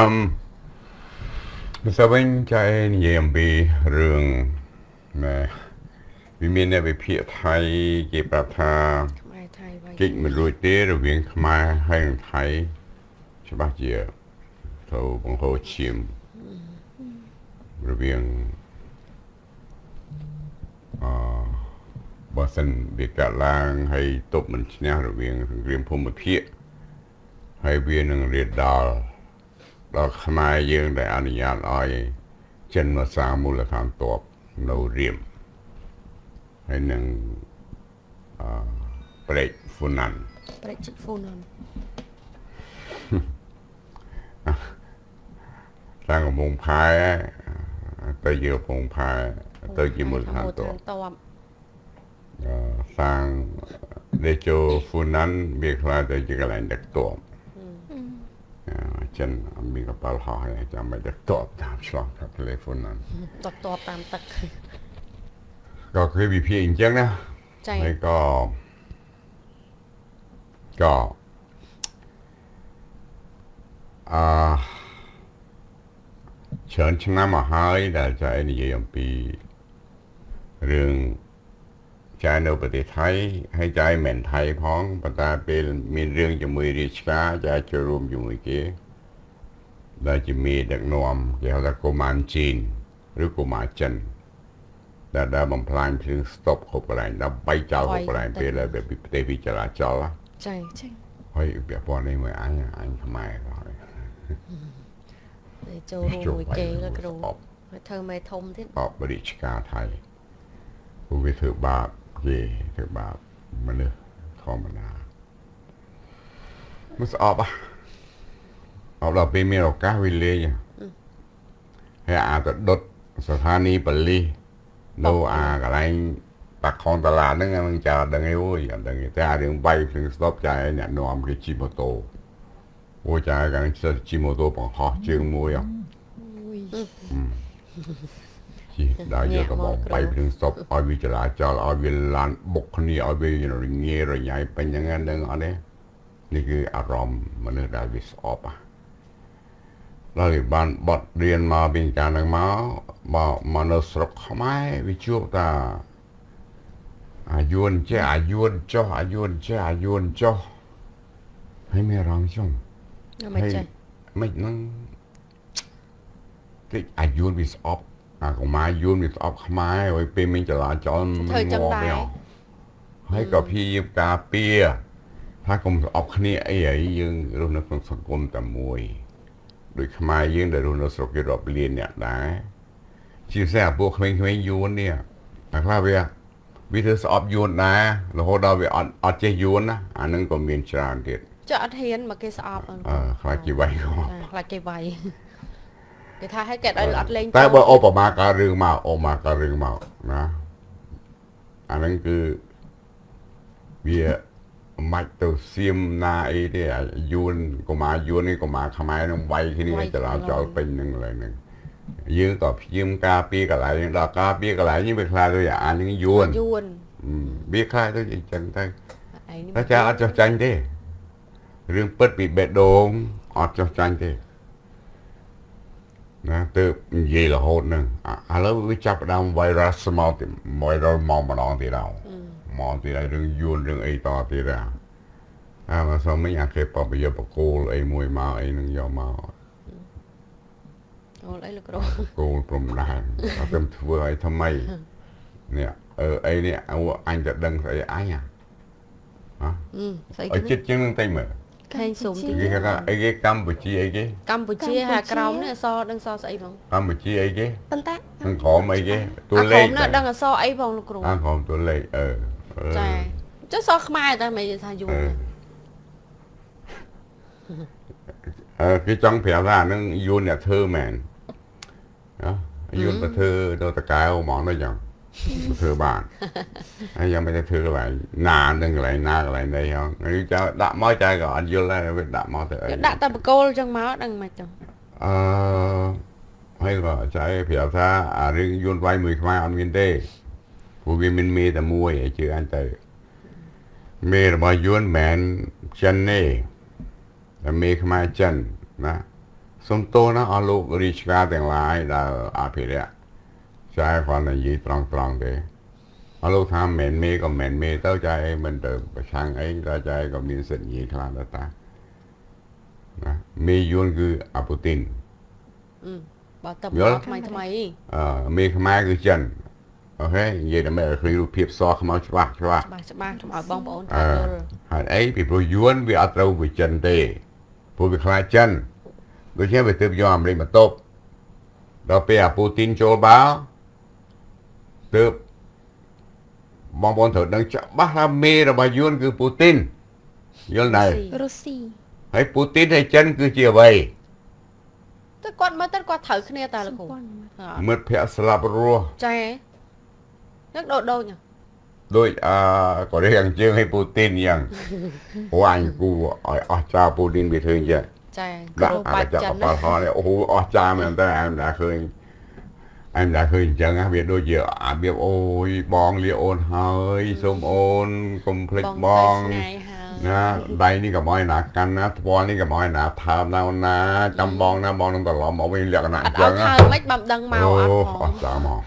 sao bên trai nhiều em bị rừng mà vì mình đã bị phía Thái cái bà tha kịch mình rồi tế rồi viên Khmer hay là Thái cho bác giờ thầu bằng hồ chìm rồi viên bà sân bị cả lang hay tốt mình nhá rồi viên riêng phong một phía hay viên năng riết đào đào Khmer dương để anh nhạt ai chân mà sang mù là thằng tốt nấu riêng hay năng break funan break funan sang ở mông phai tới giờ mông phai tới chỉ một thằng tổ sang để cho funan biết là tới chỉ cái này đặc tổ chân mình có bao hỏi cho mình đặc tổ tạm xong các lấy funan đặc tổ tạm tắc có cái bị phiền chứ nè hay cóเชิญชนะมาให้แต่ใจนี่ยังปีเรื่องใจในประเทศไทยให้ใจเหม็นไทยพ้องปัตตาเป็นมีเรื่องจะมือริชกาจะจะรวมอยู่เมื่อกี้ได้จะมีเด็กนวมเกี่ยวกับกุมารจีนหรือกุมารจันแต่ได้บำพลายถึงสต็อปขบอะไรได้ใบเจ้าขบอะไรเป็นอะไรแบบเตวิจราจรละใช่เฮ้ยแบบพอในเมื่ออันทำไมก็โจรูมวยเกย์แล้วก็รูเธอไม่ทมที่ออกบริชกาไทยผู้วิถือบาปเย่ถือบาปมันเลยธรรมดามันออกเราเป็นเมียเราก้าวิเลยให้อาจจะดดสถานีปลีโนอะไรตักของตลาดนั่นไงมันจะดังไงโว้ยดังไงแต่เรื่องใบถึงสต็อปใจเนี่ยนอมคือจิโมโตโอ้ใจกันจะจิโมโตปังหอจึงมวยอ่ะได้เยอะก็บอกไปถึงสอบเอาวิจารณ์จอเอาเวลาบุคนี้เอาเวลาเงี้ยระยะเป็นอย่างนั้นดังอันนี้นี่คืออารมณ์มันเลยได้วิสอปอ่ะแล้วบ้านบทเรียนมาเป็นการนักมาเนสรกขมายวิจุตาอายุนเจ้าอายุนเจ้าอายุนเจ้าอายุนเจ้าให้ไม่รังช่องให้ไม่นั่งที่อายุนวิสอปก็มาอายุนวิสอปขมายไว้เป็นมิจลาจรมันงอไม่ออกให้กับพี่ยิบกาเปียถ้ากรมออกนี่ไอ้ยังรุ่นนักสังคมแต่มวยโดยขมายยังได้รุ่นนักสกิรบเรียนเนี่ยได้ชื่อแซ่บพวกเขมรยูนเนี่ยนะครับเวียวิธีสอบยูนนะแล้วพอเราไปอัดเจยูนนะอันนั้นก็มีชาญเด็ดจะอัดเทียนมาเกสอบคลายกี่ใบก็คลายกี่ใบเดี๋ยวถ้าให้แกได้อัดเล่นแต่ว่าโอปมาการึงมาโอมาการึงมานะอันนั้นคือเบียมัดตัวเสียมนาไอ้เนี่ยยูนก็มายูนนี่ก็มาขมายน้องใบที่นี่จะเราจะเป็นหนึ่งอะไรหนึ่งยืมกับยืมกาปีกับอะไรดอกกาปีกับอะไรนี่เป็นคลายตัวอย่างอันนี้ยูนเบี้ยคลายตัวอย่างจังได้ถ้าจะอัดจังได้เรื่องเปิดปีเบ็ดโดงอัดจังได้นะตัวยี่ละโหดหนึ่งแล้ววิจับดำไวรัสมอติไวรัสมองมาลองที่เรามองที่เราเรื่องยูนเรื่องไอต่อที่เรามาสมัยอยากเคยปอบไปเยอะปะโกลไอมวยมาไอหนึ่งยอมมาโกลปรมดานเขาเต็มทั่วไอ้ทำไมเนี่ยไอ้เนี่ยเอาอันจะดังใส่ไอ้อะไอ้จิตจังนึงเต็มเลยใครสูงจริงไอ้กัมพูชีไอ้กัมพูชีหากราวเนี่ยซอดังซอใส่บ้างกัมพูชีไอ้ตั้งแต่มันขอมไอ้ตัวเล็กเนี่ยดังซอไอ้บ้างลูกครูขอมตัวเล็กใช่จะซอขมายแต่ไม่ทายู cái trong phèo ra nó yun là thơ mèn đó yun là thơ đâu ta cái ông món đó chẳng thơ bạn hay giờ mấy thơ lại nà đừng lại na lại đây không người cho đạm máu trai gọi anh vô lại biết đạm máu tới đạm ta bực cô trong máu đằng mày chồng hay là trái phèo ra riêng yun vay 10 mai ăn miên tê phụ viên mình mê ta mua vậy chứ anh tới mê là bao yun mèn chân nè มีขมายจันนะសំទោណាអស់លោករីឆ្កាទាំងឡាយដែលអភិរក្សចែគាត់និយាយត្រង់ទេអស់លោកថាមិនមេក៏មិនមេទៅចែមិនទៅប្រឆាំងអីទៅចែក៏មានសិទ្ធិនិយាយខ្លះដែរតាណាមេយួនគឺអាពូទីនបើតបថ្មីមេខ្មែរគឺចិនអូខេនិយាយតែឃើញរូបភាពសខ្មៅច្បាស់ច្បាស់ឲ្យបងប្អូនថាយល់ហើយអីពីព្រោះយួនវាអត់ត្រូវវិចិនទេព្រោះវាខ្លាចចិនដូច្នេះវាទើបយកអាមេរិកមកតបដល់ពេលអាពូទីនចូលបាល់ទើបបងប្អូនត្រូវដឹងច្បាស់ថាមេរបស់យួនគឺពូទីនយល់ដែររុស្ស៊ីហើយពូទីនហើយចិនគឺជាអ្វីតែគាត់មើលទៅគាត់ត្រូវគ្នាតែលោកគ្រូមិត្តភក្តិស្លាប់រស់ចានឹងដូចកូរ៉េខាងជើងឲ្យពូទីនយ៉ាងព្រោះអញគូឲ្យអស់ចាពូទីនវាធ្វើអញ្ចឹងចាដាក់បាច់ចិនណាអូអស់ចាមែនតើអែមđãឃើញអញ្ចឹងវាដូចជារបៀបអូយបងលាអូនហើយសូមអូនកុំភ្លេចបងណាដៃនេះក៏មកណាកាន់ណាថ្ពាល់នេះក៏មកណាថើបណាចាំបងណាបងនឹងត្រឡប់មកវិញលក្ខណៈអញ្ចឹងអត់ថើបមិនបំដឹងមកអត់ចាមក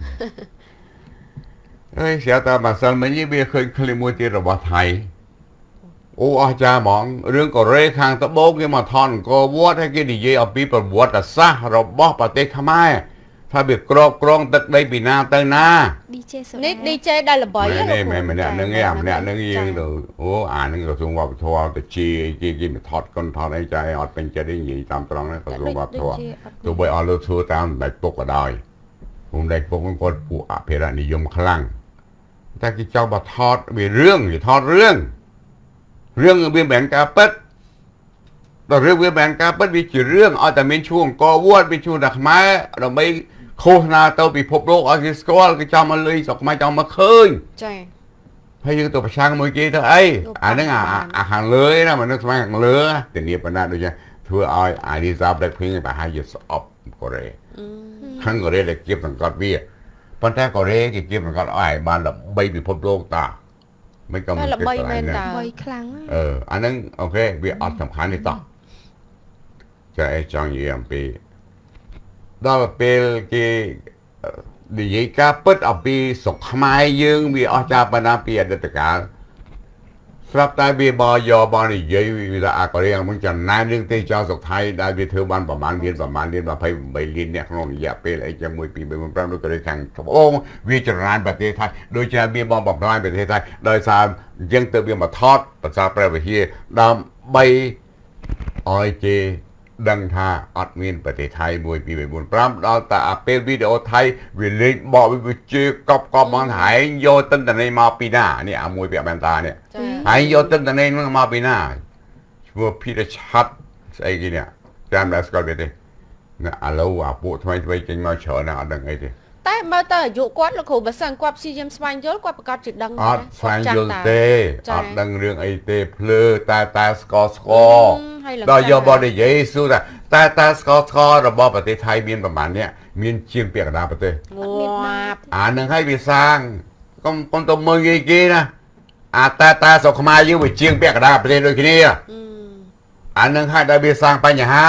អើយស្រាប់តែម្សិលមិញវាឃើញឃ្លីបមួយទៀតរបស់ថៃអូអស់ចាហ្មងរឿងកូរ៉េខាងត្បូងគេមកថនអង្គរវត្តហើយគេនិយាយអំពីប្រវត្តិសាស្ត្ររបស់ប្រទេសខ្មែរថាវាក្របក្រងទឹកដីពីណាទៅណានេះ DJ ដែលល្បីហ្នឹងម្នាក់ហ្នឹងឯងម្នាក់ហ្នឹងយើងទៅអូអាហ្នឹងក្រសួងវប្បធម៌ទៅជាគេមកថតកុនថតអីចែអត់ពេញចិត្តទេនិយាយតាមត្រង់ហ្នឹងក្រសួងវប្បធម៌ទោះបីអស់លើធ្វើតាមដៃពុកក៏ដោយខ្ញុំដៃពុកហ្នឹងគាត់ពួកអភិរក្សនិយមខ្លាំងតែគេចង់មកថតវារឿងវាថតរឿងវាមិនមែនការពិតដល់រឿងវាមិនមែនការពិតវាជារឿងឲ្យតែមានឈ្មោះអង្គរវត្តវាឈ្មោះតែខ្មែរដើម្បីឃោសនាទៅពិភពលោកឲ្យគេស្គាល់គេចង់មកលុយស្រុកខ្មែរចង់មកឃើញចាហើយយើងទៅប្រឆាំងមួយគេទៅអីអាហ្នឹងអាខាងលើណាមនុស្សខ្មែរខាងលើធានាបណ្ណាដូចជាធ្វើឲ្យអារីសាប្លេកភីងប្រហែលជាស្អប់កូរ៉េខាងកូរ៉េដែលគៀបសង្កត់វាប៉ុន្តែកូរ៉េគេគៀបសង្កត់ឲ្យបានល្បីពិភពលោកតាមិនក៏មិនល្បីមែនតាល្បីខ្លាំងអាហ្នឹងអូខេវាអត់សំខាន់ទេតោះចាចង់និយាយអំពីដល់ពេលគេនិយាយការពិតអំពីស្រុកខ្មែរយើងវាអស់ចាបណ្ណាពីអតីតកាលស្រាប់តែវាបយកបាននិយាយវាថាអាកូរ៉េហ្នឹងចំណាយរឿងទេចោលស្រុកថៃដែលវាធ្វើបានប្រមាណលាន28លានអ្នកក្នុងរយៈពេលអីចាំ1 2 3 4 5ដូចកូរ៉េខាងត្បូងវាចំណាយប្រទេសថៃដូចជាវាបងបំផ្លាញប្រទេសថៃដោយសារអញ្ចឹងទៅវាមកថតភាសាព្រះវិហារដើម្បីឲ្យគេដឹងថាអត់មានប្រទេសថៃ1 2 3 4 5ដល់តែអាពេលវីដេអូថៃវាលេងបកវាជឿកប់មកហែងយកទិន្នន័យមកពីណានេះអាមួយពាក់បែនតានេះហែងយកទិន្នន័យហ្នឹងមកពីណាឈ្មោះភីរឆាត់ស្អីគេនេះតាមដែលស្គាល់វាទេណាឥឡូវអាពួកថ្មីចេញមកច្រើនណាស់អត់ដឹងអីទេតែមើលទៅអាយុគាត់លោកគ្រូបើសិនគាត់ព្យាយាមស្វែងយល់គាត់ប្រកាសជាដឹងអត់ស្វែងយល់ទេអត់ដឹងរឿងអីទេភ្លើតែស្គាល់ដល់យកបដិយាយសួរថាតែស្គាល់របស់ប្រទេសថៃមានប្រមាណនេះមានជាងពាក់កណ្ដាលប្រទេសអានឹងឲ្យវាសាងកុំទៅមើលងាយគេណាអាតែស្រុកខ្មែរយើងវាជាងពាក់កណ្ដាលប្រទេសដូចគ្នាអានឹងឲ្យដល់វាសាងបញ្ហា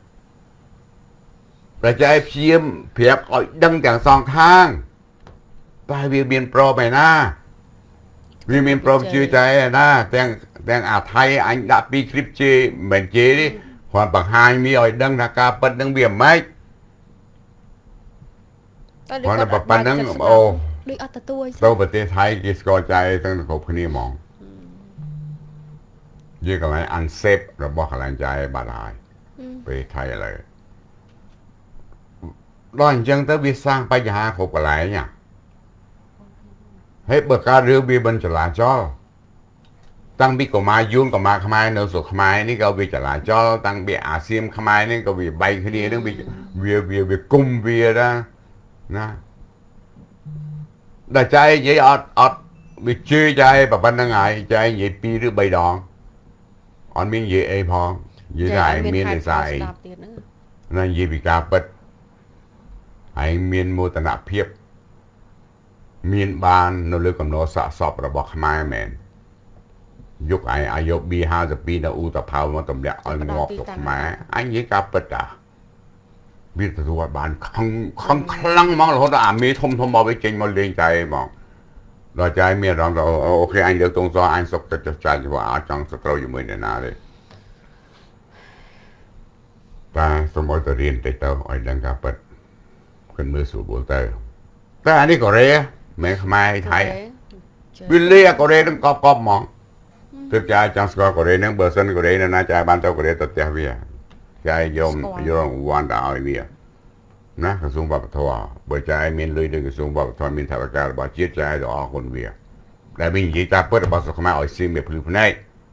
ប្រជាព្យាយាមប្រាប់ឲ្យដឹងទាំងសងខាងតែវាមានប្របែណាវាមានប្រជឿតែណាទាំងអាថៃអញដាក់ពីគ្លីបជេមិនជេទេគាត់បង្ហាញមានឲ្យដឹងថាការពិតនឹងវាមិនគាត់ប៉ុណ្ណឹងអូដូចអត់ទទួលទៅប្រទេសថៃគេស្គាល់ใจទាំងគ្រប់គ្នាហ្មងនិយាយកន្លែងអានសេពរបស់កន្លែងใจបាត់ហើយប្រទេសថៃឥឡូវដល់អញ្ចឹងទៅវាសាងបញ្ហាគ្រប់កន្លែងណាហើយបើការរឿងវាមិនចលាចលតាំងពីកុមារយួនកុមារខ្មែរនៅស្រុកខ្មែរនេះក៏វាចលាចលតាំងពីអាសៀមខ្មែរនេះក៏វាបែកគ្នានឹងវាគុំវាដែរណាដល់ចៃនិយាយអត់វាជឿចៃប៉ុណ្្នឹងហើយចៃនិយាយ2ឬ3ដងអត់មាននិយាយអីផងនិយាយថាឯងមានឯស្អីណានិយាយពីការពិតឯងមានមោទនភាពមានបាននៅលើកំណត់សាកសពរបស់ខ្មែរមែនយកឯអាយុ B52 នៅឧតភៅមកតម្លាក់ឲ្យងាប់ទៅខ្មែរអញនិយាយការពិតតាវាទទួលបានខំខ្លាំងហ្មងរហូតដល់អាមេធំមកវិញចេញមកលេងតែហ្មងដល់ចៃមានអារម្មណ៍ថាអូខេអញលើកទងសអញសុខចិត្តចុះចាញ់ព្រោះអាចចង់សត្រូវជាមួយអ្នកណាទេបាទសូមឲ្យទៅរៀនតិចទៅឲ្យដឹងការពិតគិតមើលស្រួលទៅតែអានេះកូរ៉េមិនខ្មែរថៃវាលេកូរ៉េនឹងកប់ហ្មងទើបចាយចង់ស្គាល់កូរ៉េនឹងបើសិនកូរ៉េនៅណាចាយបានទៅកូរ៉េទៅផ្ទះវាចាយយកវ៉ាន់ទៅឲ្យវាណាក្រសួងវប្បធម៌បើចាយមានលុយទៅក្រសួងវប្បធម៌មានថវិការបស់ជាតិចាយទៅអរគុណវាដែលមាននិយាយតាពិតរបស់ស្រុកខ្មែរឲ្យសៀមវាភ្លឺភ្នែក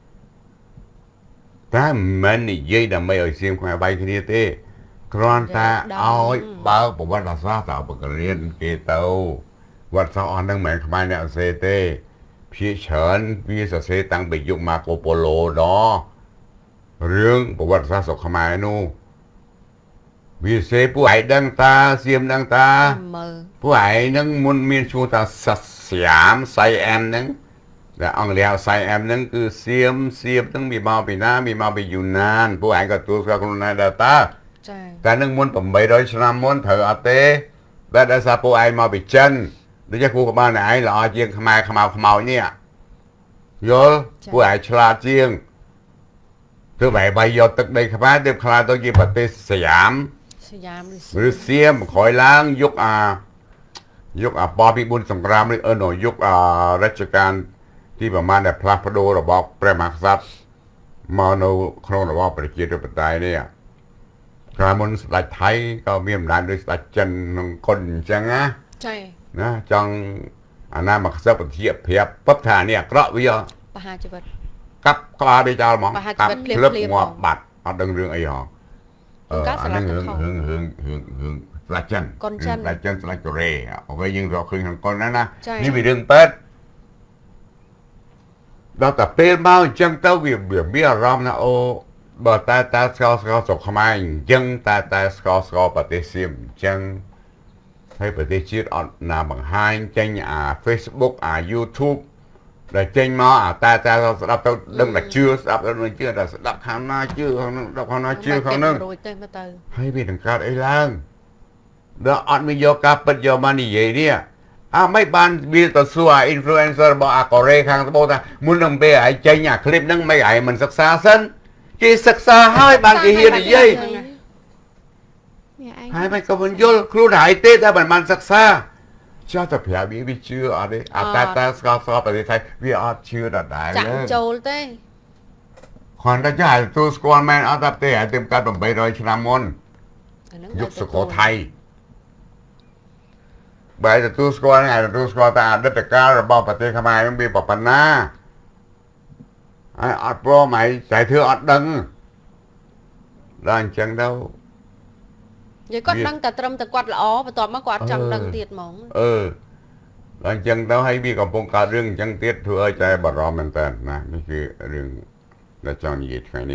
តែមិននិយាយដើម្បីឲ្យសៀមខ្មែរបាយគ្នាទេគ្រាន់តែឲ្យបើប្រវត្តិសាស្ត្រទៅបង្រៀនគេទៅវត្តសាស្ត្រអស់នឹងមិនមែនខ្មែរអ្នកអសេទេភាគច្រើនវាសរសេរតាំងពីយុគម៉ាកូប៉ូឡូដល់រឿងប្រវត្តិសាស្ត្រស្រុកខ្មែរនោះវាសេពួកឯងដឹងតាសៀមដឹងតាពួកឯងនឹងមុនមានឈ្មោះថាសាស្យាមសៃអែមហ្នឹងតែអង់គ្លេសសៃអែមហ្នឹងគឺសៀមហ្នឹងមានមកពីណាមានមកពីយូណានពួកឯងក៏ទទួលស្គាល់ខ្លួនឯងដែរតាចាតែនឹងមុន800ឆ្នាំមុនត្រូវអត់ទេតែដោយសារពួកឯងមកពីចិនដូចជាគូក្បាលឯងល្អជាងខ្មែរខ្មៅនេះយល់ពួកឯងឆ្លាតជាងទើបបាយយកទឹកដីខ្មែរទើបខ្លាចទៅជាប្រទេសសយាមឬសៀមក្រោយឡើងយកអាបពី4សង្គ្រាមនេះយករជ្ជកាលទីប្រមាណដែលផ្លាស់ប្ដូររបបព្រះមហាក្សត្រមកនៅក្នុងរបបប្រជាធិបតេយ្យនេះក្រោយមុនស្ដេចថៃក៏មានអំណាចដោយស្ដេចចិនក្នុងគុនអញ្ចឹងណាចា៎ណាចង់អាណាមកខ្សឹបពធាប្រាប់ពឹបថានេះអាក្រក់វាបហាជីវិតកាប់ក្បាលវាចោលហ្មងកាប់ភ្លឹបងាប់បាត់អត់ដឹងរឿងអីហងអានឹងរឿងស្ដេចចិនស្ដេចចិនស្ដេចកូរ៉េអ្វីយើងរកឃើញក្នុងកុនណានេះវារឿងប៉ែតដល់តែពេលមកអញ្ចឹងទៅវាមានអារម្មណ៍ណាអូបើតែស្គាល់ស្រុកខ្មែរអញ្ចឹងតែស្គាល់ប្រទេសសៀមអញ្ចឹងហើយប្រទេសជាតិអត់ណាបង្ហាញចេញអា Facebook អា YouTube ដែលចេញមកអាតែស្ដាប់ទៅដឹងតែជឿស្ដាប់ទៅនឹងជឿតែស្ដាប់ខាងណាជឿខាងនោះស្ដាប់ខាងណាជឿខាងនោះរួចទៅហើយវានឹងកើតអីឡើងដល់អត់មានយកការពិតយកមកនិយាយនេះមិនបានវាទៅសួរអា influencer របស់អាកូរ៉េខាងត្បូងថាមុននឹងពេលឯងចេញអា clip ហ្នឹងមិនឯងមិនសិក្សាសិនគេសិក្សាហើយបានគេហ៊ាននិយាយហើយមិនក៏មិនយល់ខ្លួនឯងទេតែមិនបានសិក្សាចោះតែប្រាប់វាជឿអត់ទេតែស្គាល់ប្រទេសថៃវាអត់ជឿដដែលចាក់ចូលទេគ្រាន់តែចាទទួលស្គាល់មែនអត់ទេហើយទៅកាត់800ឆ្នាំមុនយុគសុខោថៃបែរទទួលស្គាល់តែអតីតកាលរបស់ប្រទេសខ្មែរនឹងវាប៉ុណ្ណាហើយអត់ព្រមហើយតែធ្វើអត់ដឹងដល់អញ្ចឹងទៅនិយាយគាត់ដឹងតែត្រឹមតែគាត់ល្អបន្ទាប់មកគាត់ចង់ដឹងទៀតហ្មងដល់អញ្ចឹងទៅហើយវាកំពុងកើតរឿងអញ្ចឹងទៀតធ្វើឲ្យតែបារម្ភមែនតើណានេះគឺរឿងដែលចង់និយាយថ្ងៃនេះ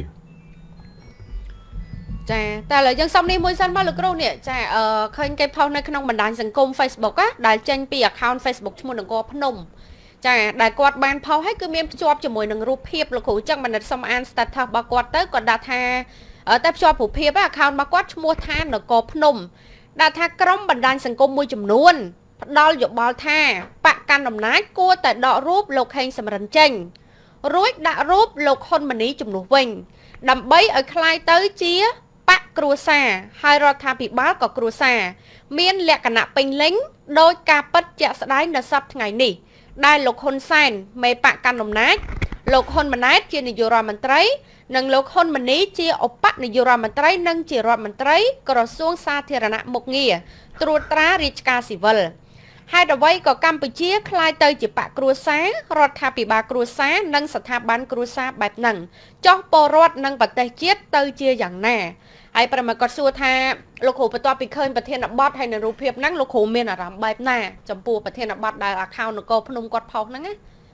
ចាតែឥឡូវយើងសុំនេះមួយសិនមកលោកគ្រូនេះចាឃើញគេផុសនៅក្នុងបណ្ដាញសង្គម Facebook ដែលចេញពី account Facebook ឈ្មោះនគរភ្នំចាដែលគាត់បានផុសឲ្យគឺមានភ្ជាប់ជាមួយនឹងរូបភាពលោកគ្រូអញ្ចឹងបណ្ឌិតសុំអាន status របស់គាត់ទៅគាត់ដាក់ថាតែភ្ជាប់រូបភាព account របស់គាត់ឈ្មោះថានគរភ្នំដាក់ថាក្រុមបណ្ដាញសង្គមមួយចំនួនផ្ដល់យោបល់ថាបកកាន់អំណាចគួរតែដករូបលោកខេងសំរិនចេញរួចដាក់រូបលោកហ៊ុនម៉ាណីជំនួសវិញដើម្បីឲ្យคล้ายទៅជាបកគ្រួសារហើយរដ្ឋាភិបាលក៏គ្រួសារមានលក្ខណៈពេញលេញដោយការពិតជាក់ស្ដែងនៅសប្តាហ៍ថ្ងៃនេះដែលលោកហ៊ុនសែនមេបកកាន់អំណាចលោកហ៊ុនម៉ាណែតជានាយករដ្ឋមន្ត្រីនិងលោកហ៊ុនម៉ាណីជាឧបនាយករដ្ឋមន្ត្រីនិងជារដ្ឋមន្ត្រីក្រសួងសាធារណមុខងារត្រួតត្រារាជការស៊ីវិលហេតុអ្វីក៏កម្ពុជាคล้ายទៅជាបកគ្រួសាររដ្ឋាភិបាលគ្រួសារនិងស្ថាប័នគ្រួសារបែបហ្នឹងចុះពលរដ្ឋនិងប្រទេសជាតិទៅជាយ៉ាងណាហើយប្រមាគាត់សួរថាលោកគ្រូបន្ទាប់ពីឃើញប្រធានបទហើយនៅរូបភាពហ្នឹងលោកគ្រូមានអារម្មណ៍បែបណាចំពោះប្រធានបទដែល account នគរភ្នំគាត់ផុសហ្នឹងណា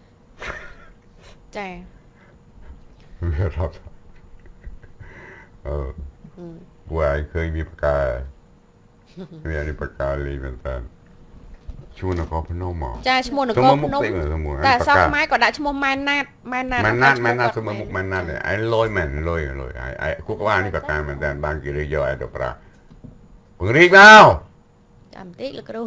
ចាវារត់ពួកឯងឃើញវាប្រកាវានេះប្រកាលីមែនតើឈ្មោះនគរភ្នំមកចាឈ្មោះនគរភ្នំតែសោះខ្មែរក៏ដាក់ឈ្មោះម៉ែនណាតម៉ែនណាតសមុខមុខម៉ែនណាតឯលយមែនលយឯគូក្បាលនេះបកាមែនតែបានគេរៀបយកឯទៅប្រាពង្រីកមកចាំបន្តិចលោកគ្រូ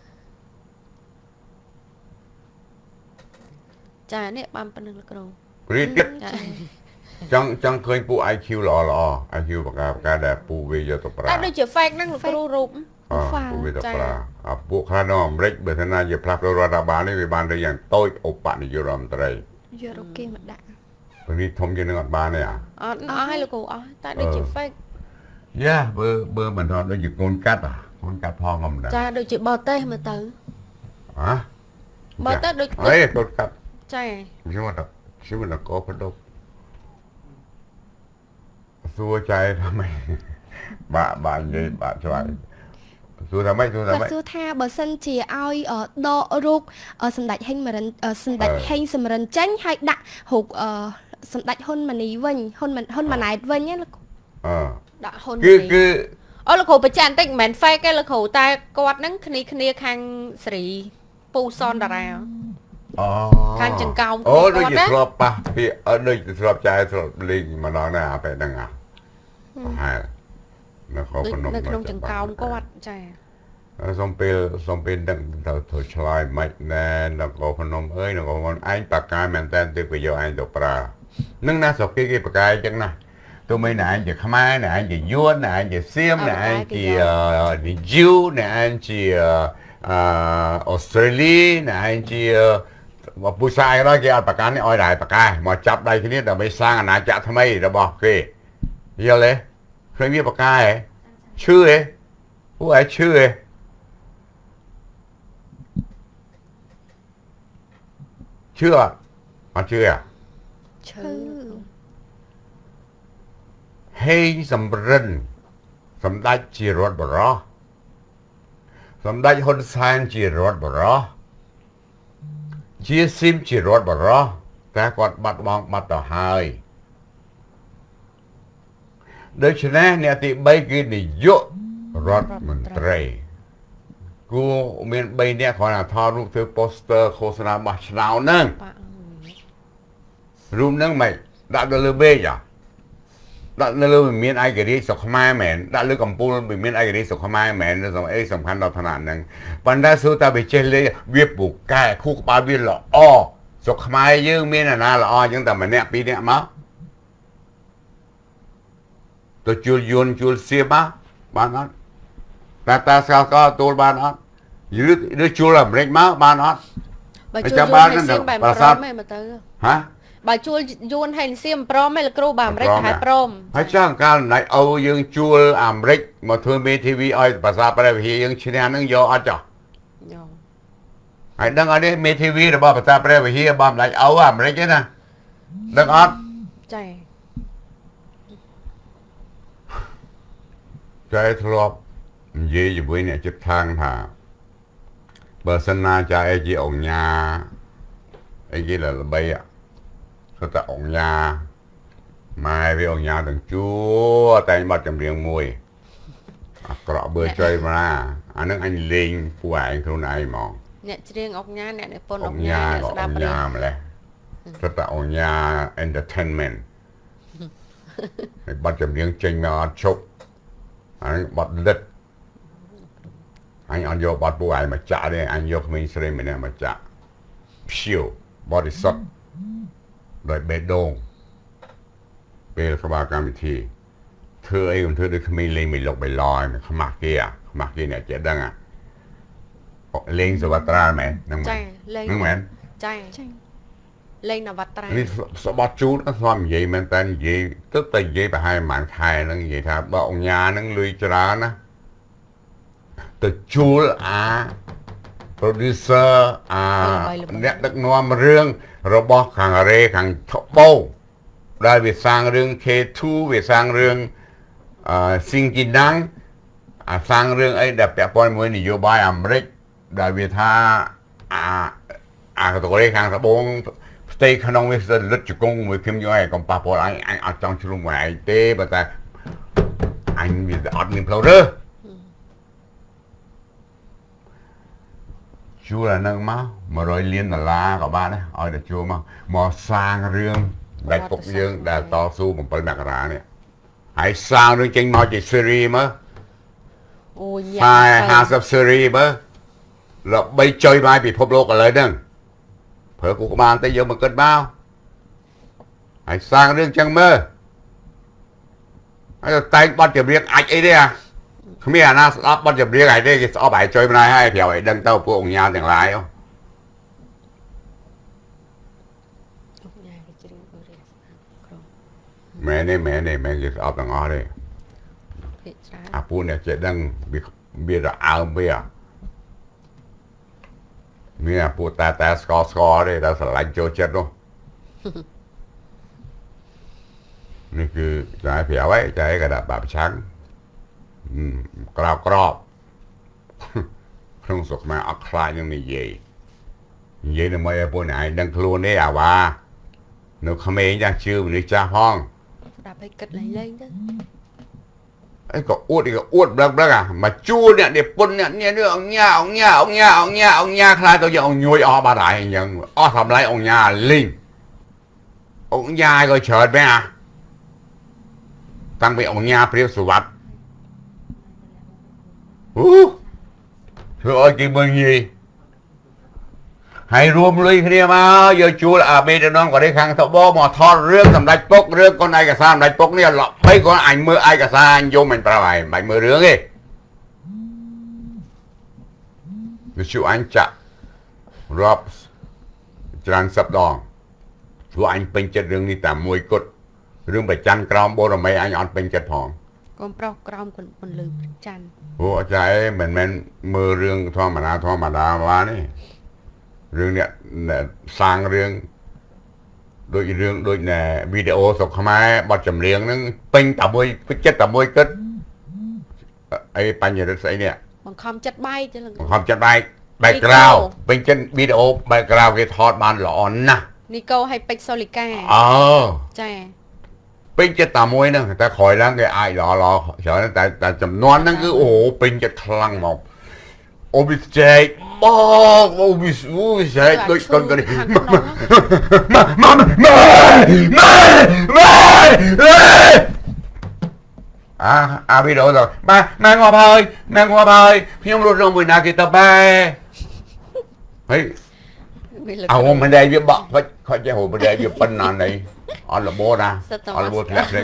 ចានេះបានប៉ុណ្្នឹងលោកគ្រូរីកទៀតចង់ឃើញពូ IQ ល្អ IQ បកាដែលពូវាយកទៅប្រាតែដូចជា fake ហ្នឹងលោកគ្រូរូបពូវាទៅប្រាពួកខ្លះនៅអាមេរិកបើថាណាជាផ្លាស់ប្ដូររដ្ឋបាលនេះវាបានទៅយ៉ាងតូចឧបនាយករដ្ឋមន្ត្រីយករូបគេមកដាក់ពេលនេះធំជាងនឹងអត់បានទេអត់ឲ្យលោកគ្រូអស់តែដូចជា fake យ៉ាបើមិនថតដូចជាកូនកាត់ផងក៏មិនដែរចាដូចជាបរទេសមើលទៅមើលទៅដូចអីកូនកាត់ចាខ្ញុំមិនក៏ផ្ដុកសួរចៃថាម៉េចបាក់និយាយបាក់ឆ្វាយសួរថាម៉េចសួរថាបើសិនជាឲ្យដករូបសម្ដេចហេងសំរិនចេញហើយដាក់រូបសម្ដេចហ៊ុនម៉ាណីវិញហ៊ុនម៉ាណែតវិញណាលោកដាក់ហ៊ុនគឺអូលោកគ្រូបញ្ជាក់បន្តិចមិនមែន fake ទេលោកគ្រូតែគាត់ហ្នឹងគ្នាខាងសេរីពូសនតារាខាងចង្កោមអូដូចជាធ្លាប់ប៉ះពាក្យដូចធ្លាប់ចែធ្លាប់លេងម្ដងណាពេលហ្នឹងប្រហែលនៅក្នុងចង្កោមគាត់ចាសុំពេលដឹងទៅធ្វើឆ្លើយមិនណែនគរភ្នំអើយនគរភ្នំឯងបកាយមែនតើទៅវាយកឯងទៅប្រើនឹងណាស្រុកគេបកាយអញ្ចឹងណាទោះមិនណែឯងជាខ្មែរណែឯងជាយួនណែឯងជាសៀមណែឯងជាយូណែឯងជាអូស្ត្រាលីណែឯងជាមកពុសាយដល់គេអត់ប្រកាន់នេះឲ្យដែរប្រកាសមកចាប់ដៃគ្នាដើម្បីសាងអាណាចក្រថ្មីរបស់គេយល់ទេឃើញវាប្រកាសហ៎ឈឺហ៎ពួកឯងឈឺហ៎ឈឺអត់ឈឺឈឺហេងសំរិនសម្ដេចជារដ្ឋបរោះសម្ដេចហ៊ុនសែនជារដ្ឋបរោះជាស៊ីមជារដ្ឋបរោះតែគាត់បាត់បង់បាត់ទៅហើយដូច្នេះអ្នកទី3គឺនាយករដ្ឋមន្ត្រីគួរមាន3នាក់គ្រាន់តែថតរូបធ្វើ poster ឃោសនាបោះឆ្នោតហ្នឹងរូបហ្នឹងមិនដាក់ទៅលើបេកដាក់នៅលើមានឯករាជ្យស្រុកខ្មែរមែនដាក់លើកំពូលមានឯករាជ្យស្រុកខ្មែរមែនសំខាន់ដល់ឋានៈហ្នឹងប៉ុន្តែសួរតែវាចេះលេវាពូកែខួរក្បាលវាល្អស្រុកខ្មែរយើងមានអាណាល្អអញ្ចឹងតែម្នាក់ពីរនាក់មកទៅជួលយួនជួលសៀមបានអត់តាស្គាល់ក៏ទូលបានអត់ឬជួលអាមេរិកមកបានអត់បើជួលយួនហើយសៀមបែបប្រមឯមើលទៅហ៎បើជួលយួនហើយសៀមព្រមឯលោកគ្រូបើអាមេរិកហៅព្រមហើយចង់កាលណៃអូយើងជួលអាមេរិកមកធ្វើមេធាវីឲ្យភាសាព្រះវិហារយើងឈ្នះនឹងយកអត់ចោះហើយដឹងអត់ទេមេធាវីរបស់ភាសាព្រះវិហារបើមិនដាច់អូអាមេរិកទេណាដឹងអត់ចាចែធ្លាប់និយាយជាមួយអ្នកជិតខាងថាបើសិនណាចាឯជាអង្គញាអីគេល្បីគាត់តែអង្គញាម៉ែវាអង្គញាទាំងជួតែងបាត់ចម្រៀងមួយអាក្រក់បើចុយមកណាអានឹងអញលេងពួកឯងខ្លួនឯងហ្មងអ្នកច្រៀងអង្គញាអ្នកនិពន្ធអង្គញាអ្នកស្ដាប់អង្គញាម្លេះគាត់តែអង្គញា entertainment ហើយបាត់ចម្រៀងចេញមកអត់ឈប់អានឹងបាត់លិតអញអត់យកបាត់ពួកឯងមកចាក់ទេអញយកក្មេងស្រីម្នាក់មកចាក់ព្យាវបរិសុទ្ធដោយបេះដូងពេលក្បាលកម្មវិធីធ្វើអីខ្ញុំធ្វើដូចក្មេងលេងមិនលុកបៃឡយខ្មាស់គេអ្នកចេះដឹងលេងសវត្រាមែនហ្នឹងចាលេងហ្នឹងមែនចាលេងនវត្រានេះសបត់ជូនស្មនិយាយមែនតើនិយាយទៅតែនិយាយប្រហែលប្រហែលខែហ្នឹងនិយាយថាបើអង្គញាហ្នឹងលុយច្រើនណាទៅជួលproducer អ្នកដឹកនាំរឿងរបស់ខាងរ៉េខាងថបោដែលវាសាងរឿង K2 វាសាងរឿងស៊ីងជីណាំងសាងរឿងអីដែលពាក់ព័ន្ធជាមួយនយោបាយអាមេរិកដែលវាថាកាតេកូរីខាងត្បូងផ្ទៃក្នុងវាស្ទើរលិតជង្គង់មួយខ្ញុំយកឲ្យកុំប៉ះពាល់អញអត់ចង់ជ្រុំមួយឯងទេបើតែអញវាអត់មានផ្លូវរើស chú là nâng máu mà rồi liên là các bạn đấy ơi là chú mà sang riêng đại cục riêng đại to su một phần đặc ra này hãy sang riêng trên nói chỉ series mà hai sub series mà là bay chơi mai bị phốp lô cả lời nâng phở của các bạn tới giờ mà cất bao hãy sang riêng chẳng mơ hãy tay bắt chụp riêng ảnh ấy đi à không biết là nó bắt chụp riêng ảnh đi có bài chơi bên này hay kiểu ấy đăng tàu của ông nhà chẳng lại không mẹ này mẹ cái áo tầng ngõ đây à phụ này sẽ đang biết là áo bia nè phụ ta score đây ta sẽ lạnh cho chết luônนี่คือจะให้เผียไว้จะให้กระดาษแบบช้างกรอบเครื่องสุกมาอักคลายยังนี่เย่เนี่ยไม่ปนไหนดังครูนี่อะวะหนูขมิ้นยังชื่อหนูจ้าห้องดับไปกัดไหลเลยเด้อไอ้ก็อวดบลักอ่ะมาจูเนี่ยเด็กปนเนี่ยเรื่ององญาคลายตัวอย่างองยุยอมาได้ยังทำไรองญาลิงองญาก็เฉิดไหมอ่ะตั้งไปองญาเปรียวสุวัตเธอเอาจริงมึงยี่ให้รวมลุยគ្នាមកយកជួលអាបេដនងក៏ได้ខាងតបមកថតរឿងសម្ដេចពុករឿងកូនឯកសារសម្ដេចពុកនេះឡបីគាត់អញមើលឯកសារអញយំមិនប្រាប់ហើយមិនមើលរឿងទេវាជួអញចាក់រាប់ច្រើនសិបដងព្រោះអញពេញចិត្តរឿងនេះតែមួយគត់រឿងប្រច័នក្រោមបូរមីអញអត់ពេញចិត្តផងកូនប្រុសក្រោមគុនពន្លឺប្រច័នអូអចាឯងមិនមែនមើលរឿងធម្មតាបានទេរឿងនេះសាងរឿងដូចរឿងដូចណែវីដេអូស្រុកខ្មែរបទចម្រៀងហ្នឹងពេញតែមួយចិត្តតែមួយគិតអីបញ្ញរិទ្ធស្អីនេះបង្ខំចិត្តបែកចឹងបង្ខំចិត្តបែក background ពេញចិត្តវីដេអូ background គេថតបានល្អណាស់នីកូឲ្យពេជ្រសូលីកាចាពេញចិត្តតែមួយហ្នឹងតែក្រោយឡើងគេអាចល្អច្រើនតែចំនួនហ្នឹងគឺអូពេញចិត្តខ្លាំងមកអូប៊ីចែកបងអូប៊ីចែកដូចកូននេះម៉ាអាវីដេអូទៅម៉ែងាប់ហើយខ្ញុំរត់ក្នុងមួយណាគេទៅបែហើយអោមិនដែរវាបក់គាត់ចេះហូបមិនដែរវាប៉ុណ្ណានេះអត់លបណាអត់លបធ្លាក់